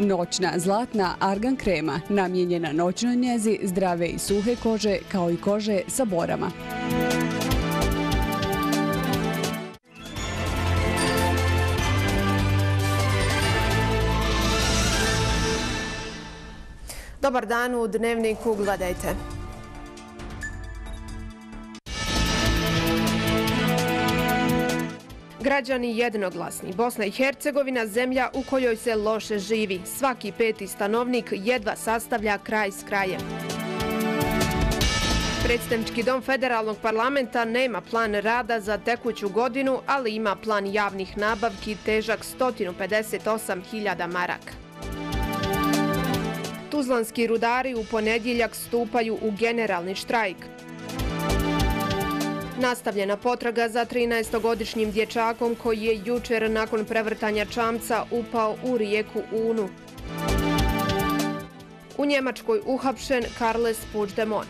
Noćna zlatna argan krema, namijenjena noćnoj njezi zdrave i suhe kože, kao i kože sa borama. Dobar dan, u Dnevniku gledajte. Građani jednoglasni. Bosna i Hercegovina zemlja u kojoj se loše živi. Svaki peti stanovnik jedva sastavlja kraj s krajem. Predstavnički dom Federalnog parlamenta nema plan rada za tekuću godinu, ali ima plan javnih nabavki težak 158.000 maraka. Tuzlanski rudari u ponedjeljak stupaju u generalni štrajk. Nastavljena potraga za 13-godišnjim dječakom koji je jučer nakon prevrtanja čamca upao u rijeku Unu. U Njemačkoj uhapšen Carles Puigdemont.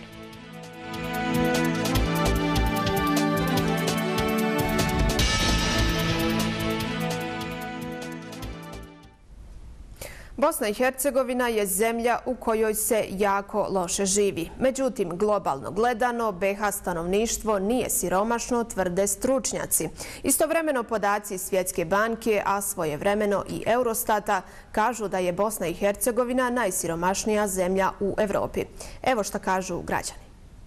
Bosna i Hercegovina je zemlja u kojoj se jako loše živi. Međutim, globalno gledano, BiH stanovništvo nije siromašno, tvrde stručnjaci. Istovremeno podaci Svjetske banke, a svojevremeno i Eurostata, kažu da je Bosna i Hercegovina najsiromašnija zemlja u Evropi. Evo šta kažu građani.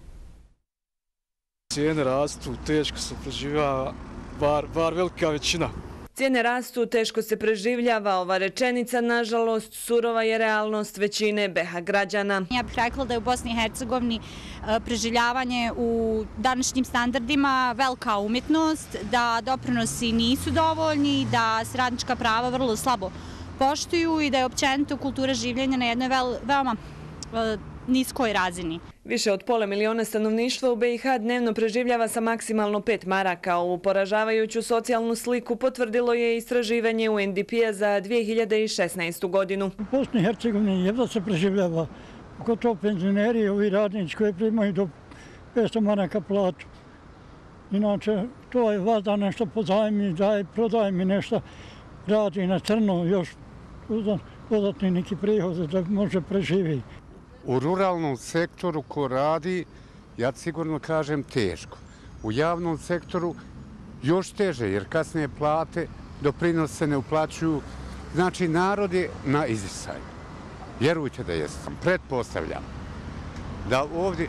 Cijene rastu, teško se preživljava, bar velika većina. Cijene rastu, teško se preživljava. Ova rečenica, nažalost, surova je realnost većine BiH građana. Ja bih rekla da je u Bosni i Hercegovini preživljavanje u današnjim standardima velika umjetnost, da doprinosi nisu dovoljni, da se radnička prava vrlo slabo poštuju i da je općenito kultura življenja na jednoj veoma niskoj razini. Više od 500.000 stanovništva u BiH dnevno preživljava sa maksimalno 5 maraka. Ovu poražavajuću socijalnu sliku potvrdilo je istraživanje UNDP-a za 2016. godinu. U Bosni i Hercegovini jedva se preživljava, pogotovo penzioneri, ovi radnici koji primaju do 500 maraka platu. Inače, to je vazda nešto pozajmi, prodaj mi nešto, radi na crno, još dodatni neki prihod da može preživjeti. U ruralnom sektoru ko radi, ja sigurno kažem teško. U javnom sektoru još teže, jer kasnije plate, doprinose se ne uplaćuju. Znači, narod je na izdisaju. Vjerujte da jesam. Pretpostavljam da ovdje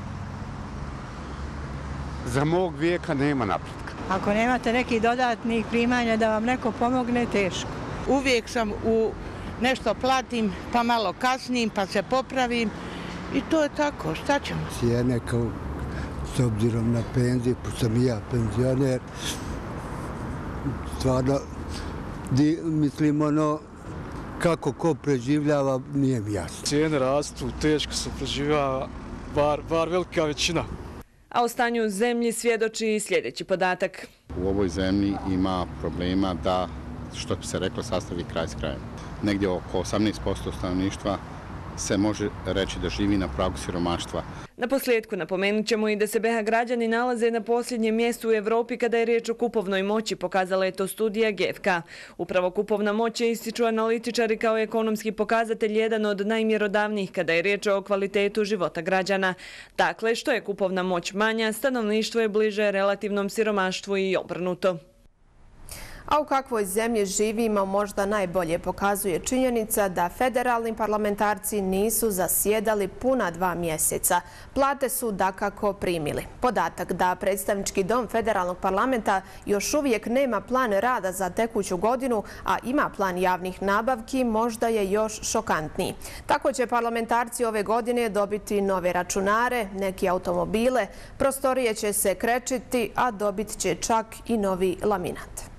za mog vijeka nema napretka. Ako nemate nekih dodatnih primanja da vam neko pomogne, teško. Uvijek sam nešto platim, pa malo kasnim, pa se popravim. I to je tako, šta ćemo? Cijene kao s obzirom na penziju, pošto sam i ja penzioner, stvarno, mislim kako ko preživljava, nije mi jasno. Cijene rastu, teško se preživljava, bar velika većina. A o stanju u zemlji svjedoči sljedeći podatak. U ovoj zemlji ima problema da, što bi se reklo, sastavi kraj s krajem. Negdje oko 18% stanovništva se može reći da živi na pragu siromaštva. Na posljedku napomenut ćemo i da se BiH građani nalaze na posljednjem mjestu u Evropi kada je riječ o kupovnoj moći, pokazala je to studija GFK. Upravo kupovna moć je, ističu analitičari, kao ekonomski pokazatelj jedan od najmjerodavnijih kada je riječ o kvalitetu života građana. Dakle, što je kupovna moć manja, stanovništvo je bliže relativnom siromaštvu i obrnuto. A u kakvoj zemlji živimo možda najbolje pokazuje činjenica da federalni parlamentarci nisu zasjedali puna 2 mjeseca. Plate su dakako primili. Podatak da predstavnički dom federalnog parlamenta još uvijek nema plan rada za tekuću godinu, a ima plan javnih nabavki, možda je još šokantniji. Tako će parlamentarci ove godine dobiti nove računare, neki automobile, prostorije će se krečiti, a dobit će čak i novi laminat.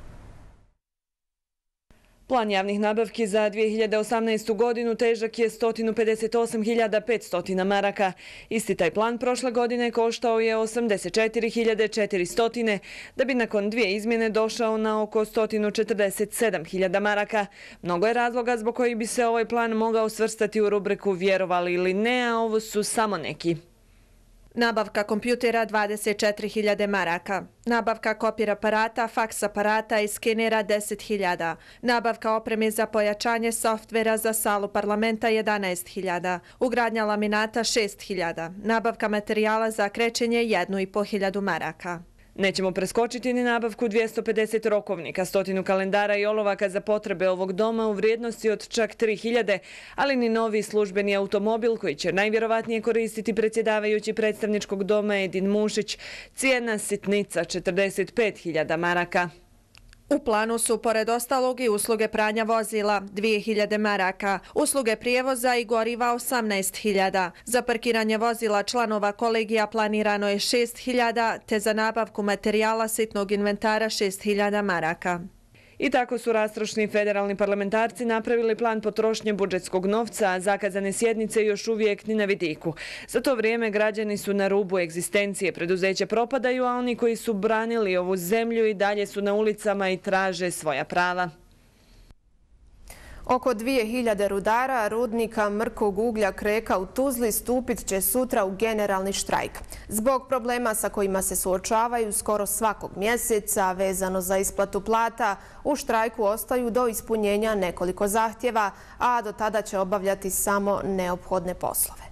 Plan javnih nabavki za 2018. godinu težak je 158.500 maraka. Isti taj plan prošle godine koštao je 84.400, da bi nakon 2 izmjene došao na oko 147.000 maraka. Mnogo je razloga zbog kojih bi se ovaj plan mogao svrstati u rubriku vjerovali ili ne, a ovo su samo neki. Nabavka kompjutera 24.000 maraka. Nabavka kopir aparata, faks aparata i skenera 10.000. Nabavka opreme za pojačanje softvera za salu parlamenta 11.000. Ugradnja laminata 6.000. Nabavka materijala za krečenje 1.500 maraka. Nećemo preskočiti ni nabavku 250 rokovnika, 100 kalendara i olovaka za potrebe ovog doma u vrijednosti od čak 3.000, ali ni novi službeni automobil koji će najvjerovatnije koristiti predsjedavajući predstavničkog doma Edin Mušić. Cijena sitnica 45.000 maraka. U planu su, pored ostalog, i usluge pranja vozila 2.000 maraka, usluge prijevoza i goriva 18.000. Za parkiranje vozila članova kolegija planirano je 6.000, te za nabavku materijala sitnog inventara 6.000 maraka. I tako su rastrošni federalni parlamentarci napravili plan potrošnje budžetskog novca, a zakazane sjednice još uvijek ni na vidiku. Za to vrijeme građani su na rubu egzistencije, preduzeća propadaju, a oni koji su branili ovu zemlju i dalje su na ulicama i traže svoja prava. Oko 2000 rudara rudnika mrkog uglja Kreka u Tuzli stupit će sutra u generalni štrajk. Zbog problema sa kojima se suočavaju skoro svakog mjeseca vezano za isplatu plata, u štrajku ostaju do ispunjenja nekoliko zahtjeva, a do tada će obavljati samo neophodne poslove.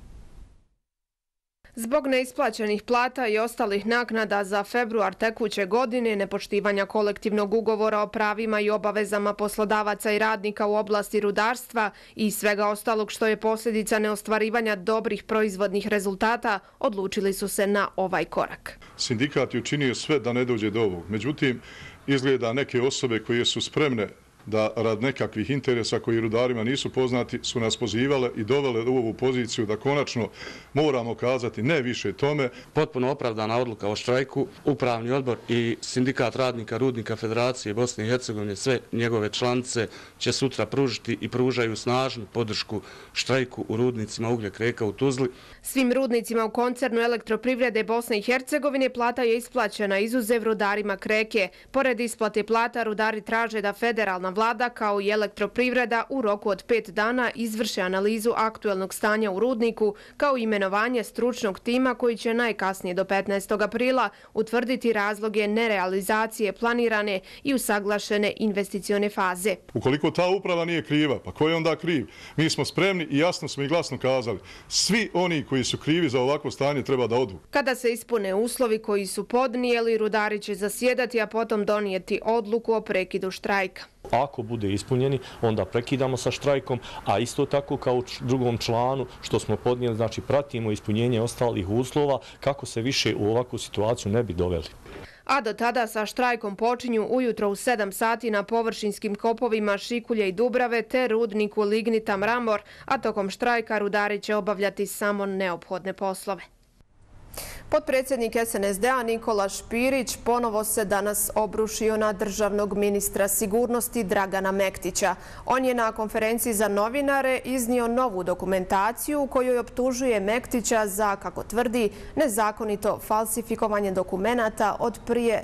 Zbog neisplaćenih plata i ostalih naknada za februar tekuće godine, nepoštivanja kolektivnog ugovora o pravima i obavezama poslodavaca i radnika u oblasti rudarstva i svega ostalog što je posljedica neostvarivanja dobrih proizvodnih rezultata, odlučili su se na ovaj korak. Sindikat je učinio sve da ne dođe do ovog. Međutim, izgleda neke osobe koje su spremne da rad nekakvih interesa koji rudarima nisu poznati su nas pozivale i dovele u ovu poziciju da konačno moramo kazati ne više tome. Potpuno opravdana odluka o štrajku. Upravni odbor i sindikat radnika Rudnika Federacije Bosne i Hercegovine, sve njegove članice će sutra pružiti i pružaju snažnu podršku štrajku u rudnicima uglja Kreka u Tuzli. Svim rudnicima u koncernu Elektroprivrede Bosne i Hercegovine plata je isplaćena izuzev rudarima Kreke. Pored isplate plata, rudari traže da federalna vlada kao i Elektroprivreda u roku od 5 dana izvrše analizu aktuelnog stanja u rudniku kao imenovanje stručnog tima koji će najkasnije do 15. aprila utvrditi razloge nerealizacije planirane i usaglašene investicione faze. Ukoliko ta uprava nije kriva, pa ko je onda kriv? Mi smo spremni i jasno smo i glasno kazali. Svi oni koji su krivi za ovakvo stanje treba da odu. Kada se ispune uslovi koji su podnijeli, rudari će zasjedati, a potom donijeti odluku o prekidu štrajka. Ako bude ispunjeni, onda prekidamo sa štrajkom, a isto tako kao drugom članu što smo podnijeli, znači pratimo ispunjenje ostalih uslova kako se više u ovakvu situaciju ne bi doveli. A do tada sa štrajkom počinju ujutro u 7 sati na površinskim kopovima Šikulje i Dubrave te rudniku lignita Mramor, a tokom štrajka rudari će obavljati samo neophodne poslove. Potpredsjednik SNSD-a Nikola Špirić ponovo se danas obrušio na državnog ministra sigurnosti Dragana Mektića. On je na konferenciji za novinare iznio novu dokumentaciju u kojoj optužuje Mektića za, kako tvrdi, nezakonito falsifikovanje dokumenata od prije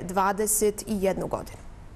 21 godinu.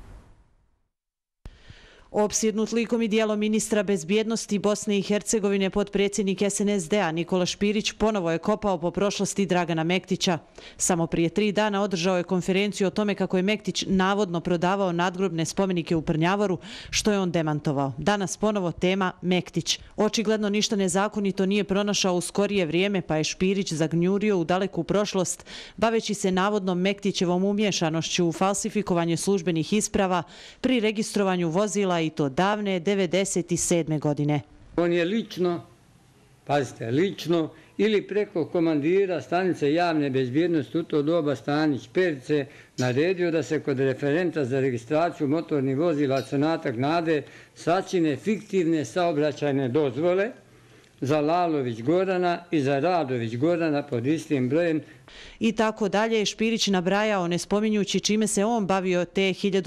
Opsjednut likom i dijelom ministra bezbjednosti Bosne i Hercegovine, potpredsjednik SNSD-a Nikola Špirić ponovo je kopao po prošlosti Dragana Mektića. Samo prije 3 dana održao je konferenciju o tome kako je Mektić navodno prodavao nadgrobne spomenike u Prnjavoru, što je on demantovao. Danas ponovo tema Mektić. Očigledno ništa nezakonito nije pronašao u skorije vrijeme, pa je Špirić zagnjurio u daleku prošlost, baveći se navodnom Mektićevom umješanošću u falsifikovanje službenih isprava pri registrovanju vozila i to davne 1997. godine. On je lično, pazite, lično ili preko komandira stanice javne bezbjednosti u to doba Stanić Perice naredio da se kod referenta za registraciju motornih vozila Crnatak Nade sačine fiktivne saobraćajne dozvole za Lalović Gorana i za Radović Gorana pod istim brojem. I tako dalje je Špirić nabrajao, ne spominjući čime se on bavio te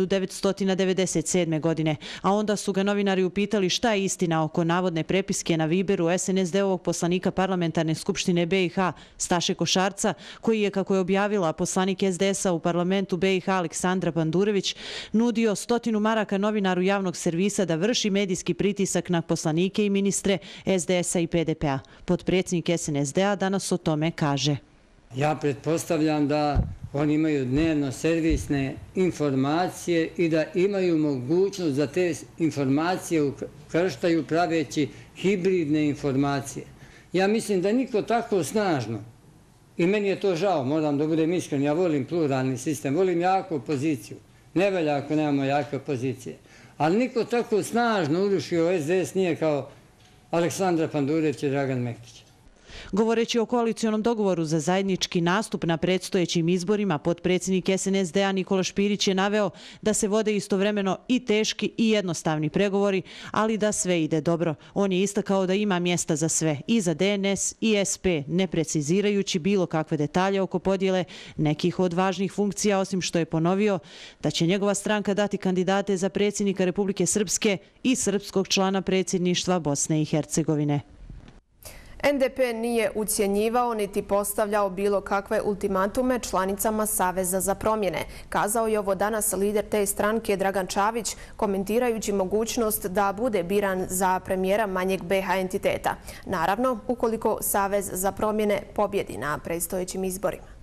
1997. godine. A onda su ga novinari upitali šta je istina oko navodne prepiske na Viberu SNSD-ovog poslanika Parlamentarne skupštine BiH Staše Košarca, koji je, kako je objavila poslanik SDS-a u parlamentu BiH Aleksandra Pandurević, nudio 100 maraka novinaru javnog servisa da vrši medijski pritisak na poslanike i ministre SDS-a i PDP-a. Potpredsjednik SNSD-a danas o tome kaže. Ja pretpostavljam da oni imaju dnevno servisne informacije i da imaju mogućnost da te informacije ukrštaju praveći hibridne informacije. Ja mislim da niko tako snažno, i meni je to žao, moram da budem iskren, ja volim pluralni sistem, volim jaku opoziciju, ne velja ako nemamo jake opozicije, ali niko tako snažno urušio SDS nije kao Aleksandra Pandurević i Dragan Mektić. Govoreći o koalicijonom dogovoru za zajednički nastup na predstojećim izborima, potpredsjednik SNSD-a Nikola Špirić je naveo da se vode istovremeno i teški i jednostavni pregovori, ali da sve ide dobro. On je istakao da ima mjesta za sve, i za DNS i SP, ne precizirajući bilo kakve detalje oko podjele nekih od važnih funkcija, osim što je ponovio da će njegova stranka dati kandidate za predsjednika Republike Srpske i srpskog člana predsjedništva Bosne i Hercegovine. NDP nije ucjenjivao niti postavljao bilo kakve ultimatume članicama Saveza za promjene. Kazao je ovo danas lider te stranke Dragan Čavić, komentirajući mogućnost da bude biran za premijera manjeg BH entiteta. Naravno, ukoliko Savez za promjene pobjedi na predstojećim izborima.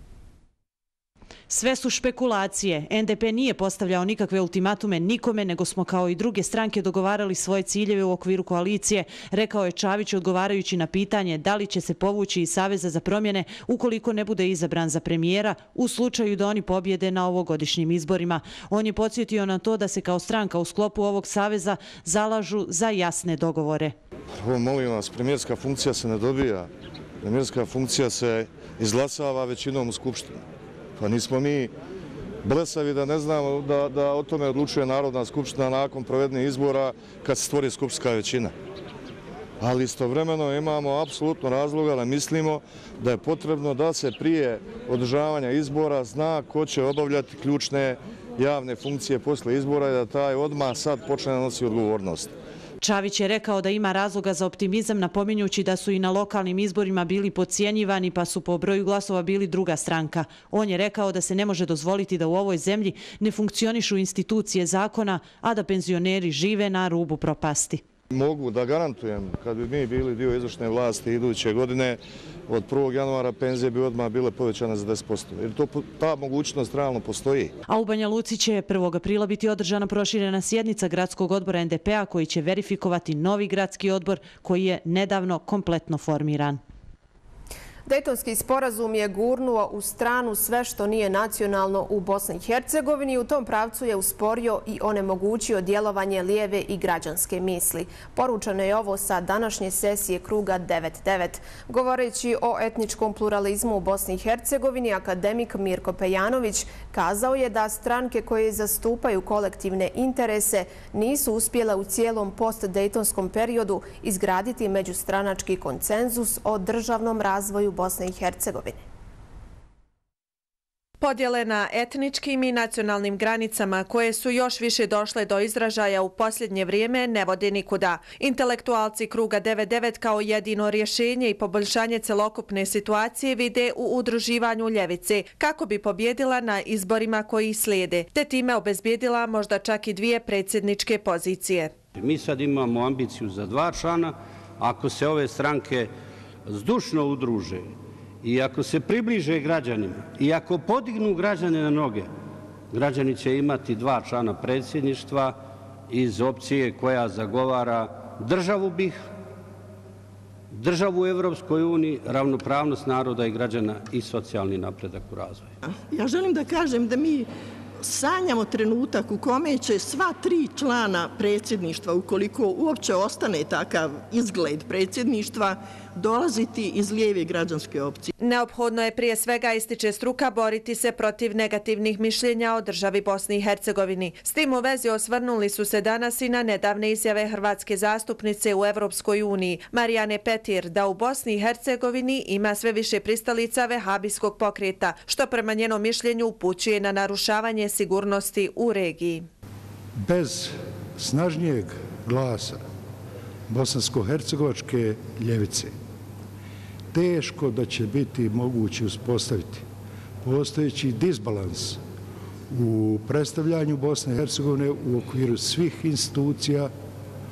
Sve su špekulacije. NDP nije postavljao nikakve ultimatume nikome, nego smo kao i druge stranke dogovarali svoje ciljeve u okviru koalicije, rekao je Čavić odgovarajući na pitanje da li će se povući iz Saveza za promjene ukoliko ne bude izabran za premijera u slučaju da oni pobjede na ovogodišnjim izborima. On je podsjetio na to da se kao stranka u sklopu ovog saveza zalažu za jasne dogovore. Molim vas, premijerska funkcija se ne dobija. Premijerska funkcija se izglasava većinom u Skupštini. Pa nismo mi blesavi da ne znamo da o tome odlučuje Narodna skupština nakon provedenih izbora kad se stvori skupštinska većina. Ali istovremeno imamo apsolutno razloga da mislimo da je potrebno da se prije održavanja izbora zna ko će obavljati ključne javne funkcije posle izbora i da taj odmah sad počne da nosi odgovornost. Čavić je rekao da ima razloga za optimizam, napominjući da su i na lokalnim izborima bili podcjenjivani pa su po broju glasova bili druga stranka. On je rekao da se ne može dozvoliti da u ovoj zemlji ne funkcionišu institucije zakona, a da penzioneri žive na rubu propasti. Mogu da garantujem, kad bi mi bili dio izvršne vlasti iduće godine, od 1. januara penzije bi odmah bile povećane za 10%. Jer ta mogućnost realno postoji. A u Banja Luci će 1. aprila biti održana proširena sjednica gradskog odbora NDP-a koji će verifikovati novi gradski odbor koji je nedavno kompletno formiran. Dejtonski sporazum je gurnuo u stranu sve što nije nacionalno u Bosni i Hercegovini i u tom pravcu je usporio i onemogućio djelovanje lijeve i građanske misli. Poručeno je ovo sa današnje sesije kruga 9-9. Govoreći o etničkom pluralizmu u Bosni i Hercegovini, akademik Mirko Pejanović kazao je da stranke koje zastupaju kolektivne interese nisu uspjele u cijelom post-dejtonskom periodu izgraditi međustranački konsenzus o državnom razvoju Bosne i Hercegovine. Podjele na etničkim i nacionalnim granicama koje su još više došle do izražaja u posljednje vrijeme ne vode nikuda. Intelektualci kruga 9-9 kao jedino rješenje i poboljšanje celokupne situacije vide u udruživanju ljevice kako bi pobjedila na izborima koji slijede, te time obezbijedila možda čak i 2 predsjedničke pozicije. Mi sad imamo ambiciju za 2 člana. Ako se ove stranke zdušno udruže i ako se približe građanima i ako podignu građane na noge, građani će imati 2 člana predsjedništva iz opcije koja zagovara državu BiH, državu u Evropskoj uniji, ravnopravnost naroda i građana i socijalni napredak u razvoju. Ja želim da kažem da mi sanjamo trenutak u kome će sva 3 člana predsjedništva, ukoliko uopće ostane takav izgled predsjedništva, dolaziti iz lijeve građanske opcije. Neophodno je prije svega, ističe struka, boriti se protiv negativnih mišljenja o državi Bosni i Hercegovini. S tim u vezi osvrnuli su se danas i na nedavne izjave hrvatske zastupnice u Evropskoj uniji, Marijane Petir, da u Bosni i Hercegovini ima sve više pristalica vehabijskog pokreta, što prema njenom mišljenju upućuje na narušavanje sigurnosti u regiji. Bez snažnijeg glasa bosansko-hercegovačke ljevice teško da će biti moguće uspostaviti postojeći disbalans u predstavljanju Bosne i Hercegovine u okviru svih institucija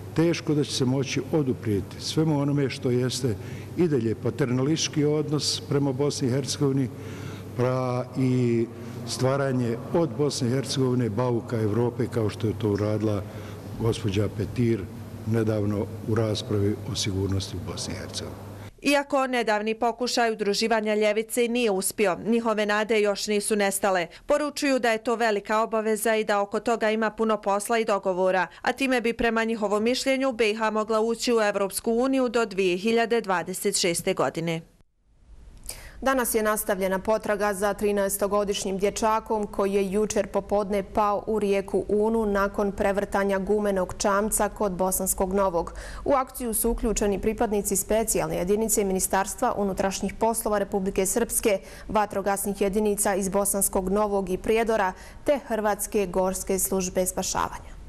teško da će se moći oduprijeti svemu onome što jeste i dalje paternalistički odnos prema Bosni i Hercegovini, pa i stvaranje od Bosne i Hercegovine bauka Evrope, kao što je to uradila gospođa Petir nedavno u raspravi o sigurnosti u Bosni i Hercegovini. Iako nedavni pokušaj udruživanja ljevice nije uspio, njihove nade još nisu nestale. Poručuju da je to velika obaveza i da oko toga ima puno posla i dogovora, a time bi prema njihovom mišljenju BiH mogla ući u Evropsku uniju do 2026. godine. Danas je nastavljena potraga za 13-godišnjim dječakom koji je jučer popodne pao u rijeku Unu nakon prevrtanja gumenog čamca kod Bosanskog Novog. U akciju su uključeni pripadnici specijalne jedinice Ministarstva unutrašnjih poslova Republike Srpske, vatrogasnih jedinica iz Bosanskog Novog i Prijedora te Hrvatske gorske službe spašavanja.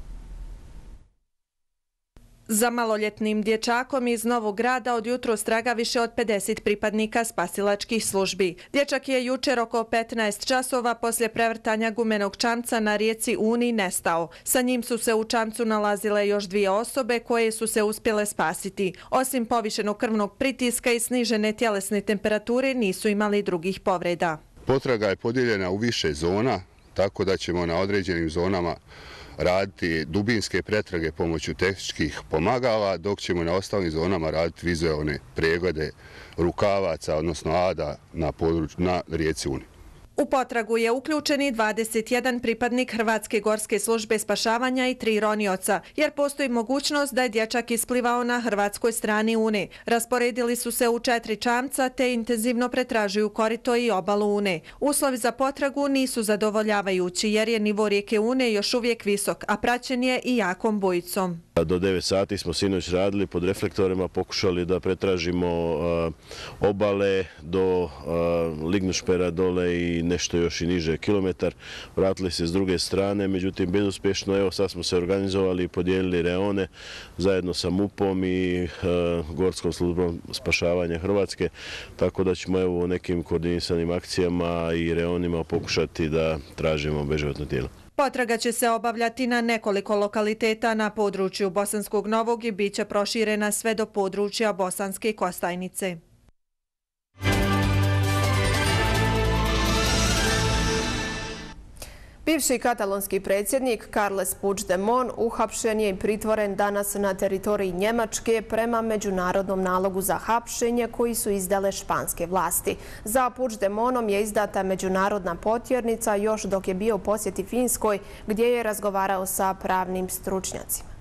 Za maloljetnim dječakom iz Novog Grada od jutros traga više od 50 pripadnika spasilačkih službi. Dječak je jučer oko 15 časova poslije prevrtanja gumenog čamca na rijeci Uni nestao. Sa njim su se u čamcu nalazile još 2 osobe koje su se uspjele spasiti. Osim povišenog krvnog pritiska i snižene tjelesne temperature nisu imali drugih povreda. Potraga je podijeljena u više zona, tako da ćemo na određenim zonama raditi dubinske pretrage pomoću tehničkih pomagala, dok ćemo na ostalim zonama raditi vizualne preglede rukavaca, odnosno ada na rijeci Uni. U potragu je uključeni 21 pripadnik Hrvatske gorske službe spašavanja i 3 ronioca, jer postoji mogućnost da je dječak isplivao na hrvatskoj strani Une. Rasporedili su se u 4 čamca te intenzivno pretražuju korito i obalu Une. Uslovi za potragu nisu zadovoljavajući jer je nivo rijeke Une još uvijek visok, a praćen je i jakom bujicom. Do 9 sati smo sinoć radili pod reflektorima, pokušali da pretražimo obale do Lignušpera dole i nešto još i niže kilometar. Vratili se s druge strane, međutim bezuspješno. Evo sad smo se organizovali i podijelili reone zajedno sa MUP-om i Gorskom službom spašavanja Hrvatske, tako da ćemo evo u nekim koordinisanim akcijama i reonima pokušati da tražimo beživotno tijelo. Potraga će se obavljati na nekoliko lokaliteta na području Bosanskog Novog i bit će proširena sve do područja Bosanske Kostajnice. Bivši katalonski predsjednik Carles Puigdemont uhapšen je i pritvoren danas na teritoriji Njemačke prema međunarodnom nalogu za hapšenje koji su izdale španske vlasti. Za Puigdemontom je izdata međunarodna potjernica još dok je bio u posjeti Finskoj gdje je razgovarao sa pravnim stručnjacima.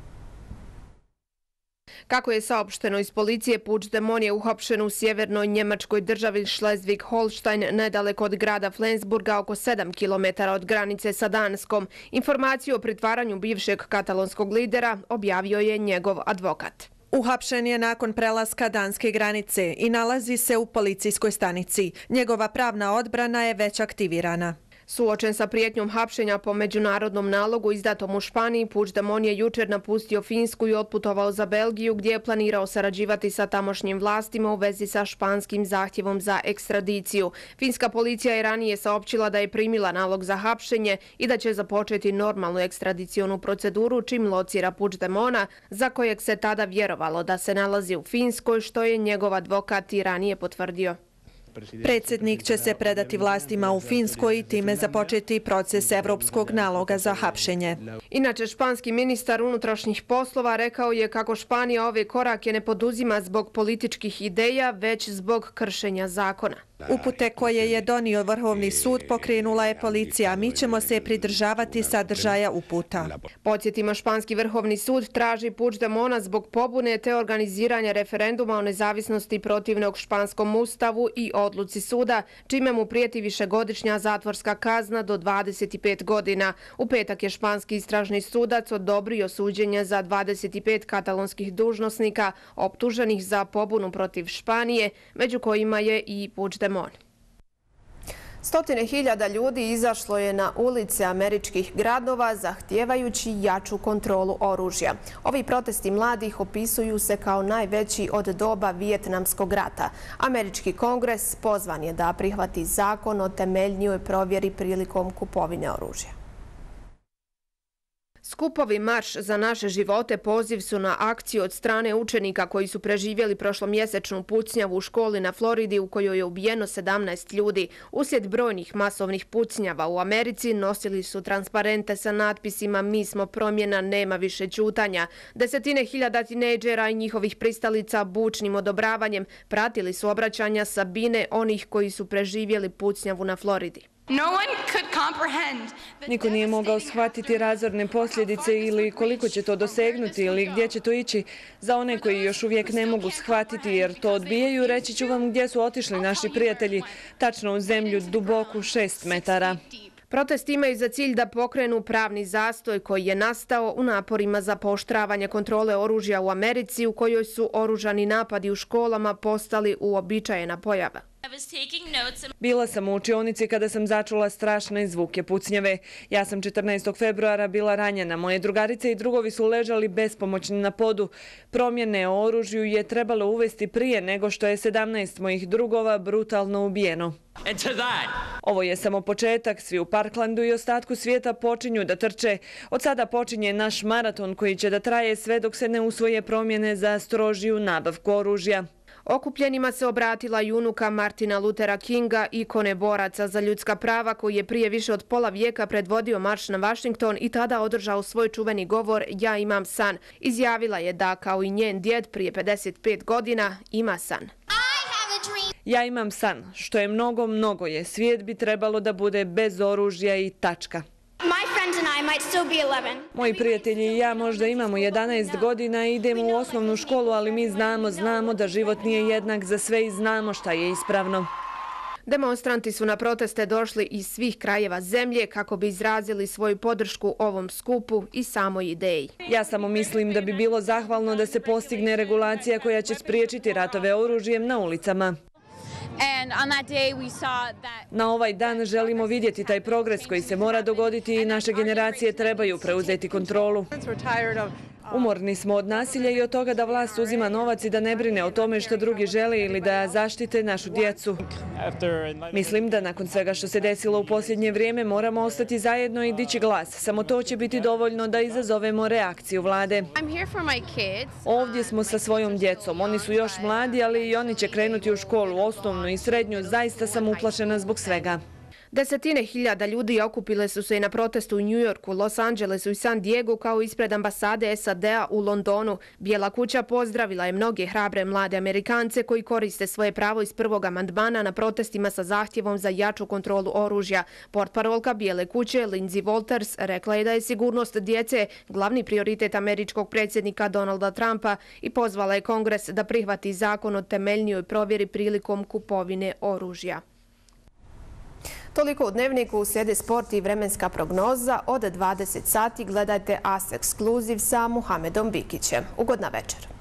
Kako je saopšteno iz policije, Puigdemont je uhapšen u sjevernoj njemačkoj državi Schleswig-Holstein, nedaleko od grada Flensburga, oko 7 km od granice sa Danskom. Informaciju o pritvaranju bivšeg katalonskog lidera objavio je njegov advokat. Uhapšen je nakon prelaska danske granice i nalazi se u policijskoj stanici. Njegova pravna odbrana je već aktivirana. Suočen sa prijetnjom hapšenja po međunarodnom nalogu izdatom u Španiji, Puigdemont je jučer napustio Finsku i otputovao za Belgiju gdje je planirao sarađivati sa tamošnjim vlastima u vezi sa španskim zahtjevom za ekstradiciju. Finska policija je ranije saopćila da je primila nalog za hapšenje i da će započeti normalnu ekstradicionu proceduru čim locira Puigdemonta, za kojeg se tada vjerovalo da se nalazi u Finskoj, što je njegov advokat i ranije potvrdio. Predsjednik će se predati vlastima u Finskoj i time započeti proces evropskog naloga za hapšenje. Inače, španski ministar unutrašnjih poslova rekao je kako Španija ove korake ne poduzima zbog političkih ideja, već zbog kršenja zakona. Upute koje je donio Vrhovni sud pokrenula je policija. Mi ćemo se pridržavati sadržaja uputa. Podsjetimo, španski Vrhovni sud traži Puigdemonta zbog pobune te organiziranja referenduma o nezavisnosti protivnog španskom ustavu i odluci suda, čime mu prijeti višegodišnja zatvorska kazna do 25 godina. U petak je španski istražni sudac odobrio suđenje za 25 katalonskih dužnosnika optuženih za pobunu protiv Španije, među kojima je i Puigdemont. Stotine hiljada ljudi izašlo je na ulice američkih gradova zahtijevajući jaču kontrolu oružja. Ovi protesti mladih opisuju se kao najveći od doba Vijetnamskog rata. Američki kongres pozvan je da prihvati zakon o temeljnijoj provjeri prilikom kupovine oružja. Skupovi Marš za naše živote poziv su na akciju od strane učenika koji su preživjeli prošlomjesečnu pucnjavu u školi na Floridi u kojoj je ubijeno 17 ljudi. Uslijed brojnih masovnih pucnjava u Americi nosili su transparente sa natpisima "Mi smo promjena, nema više ćutanja". Desetine hiljada tinejdžera i njihovih pristalica bučnim odobravanjem pratili su obraćanja Sabine onih koji su preživjeli pucnjavu na Floridi. Niko nije mogao shvatiti razorne posljedice ili koliko će to dosegnuti ili gdje će to ići. Za one koji još uvijek ne mogu shvatiti jer to odbijaju, reći ću vam gdje su otišli naši prijatelji, tačno u zemlju duboku 6 metara. Protest imaju za cilj da pokrenu pravni zastoj koji je nastao u naporima za pooštravanje kontrole oružja u Americi u kojoj su oružani napadi u školama postali uobičajena pojava. Bila sam u učionici kada sam začula strašne zvuke pucnjave. Ja sam 14. februara bila ranjena. Moje drugarice i drugovi su ležali bespomoćni na podu. Promjene o oružju je trebalo uvesti prije nego što je 17 mojih drugova brutalno ubijeno. Ovo je samo početak. Svi u Parklandu i ostatku svijeta počinju da trče. Od sada počinje naš maraton koji će da traje sve dok se ne usvoje promjene za strožiju nabavku oružja. Okupljenima se obratila i unuka Martina Luthera Kinga, ikone boraca za ljudska prava koji je prije više od pola vijeka predvodio marš na Washington i tada održao svoj čuveni govor "Ja imam san". Izjavila je da, kao i njen djed prije 55 godina, ima san. Ja imam san, što je mnogo je. Svijet bi trebalo da bude bez oružja i tačka. Moji prijatelji i ja možda imamo 11 godina i idemo u osnovnu školu, ali mi znamo da život nije jednak za sve i znamo šta je ispravno. Demonstranti su na proteste došli iz svih krajeva zemlje kako bi izrazili svoju podršku ovom skupu i samoj ideji. Ja samo mislim da bi bilo zahvalno da se postigne regulacija koja će spriječiti ratove oružjem na ulicama. Na ovaj dan želimo vidjeti taj progres koji se mora dogoditi i naše generacije trebaju preuzeti kontrolu. Umorni smo od nasilja i od toga da vlast uzima novac i da ne brine o tome što drugi žele ili da zaštite našu djecu. Mislim da nakon svega što se desilo u posljednje vrijeme moramo ostati zajedno i dići glas. Samo to će biti dovoljno da izazovemo reakciju vlade. Ovdje smo sa svojom djecom. Oni su još mladi, ali i oni će krenuti u školu, osnovnu i srednju. Zaista sam uplašena zbog svega. Desetine hiljada ljudi okupile su se i na protestu u New Yorku, Los Angelesu i San Diegu kao ispred ambasade SAD-a u Londonu. Bijela kuća pozdravila je mnoge hrabre mlade Amerikance koji koriste svoje pravo iz prvog amandmana na protestima sa zahtjevom za jaču kontrolu oružja. Portparolka Bijele kuće Lindsay Walters rekla je da je sigurnost djece glavni prioritet američkog predsjednika Donalda Trumpa i pozvala je Kongres da prihvati zakon o temeljnijoj provjeri prilikom kupovine oružja. Toliko u Dnevniku, uslijede sport i vremenska prognoza. Od 20 sati gledajte AS Ekskluziv sa Muhamedom Bikićem. Ugodna večer.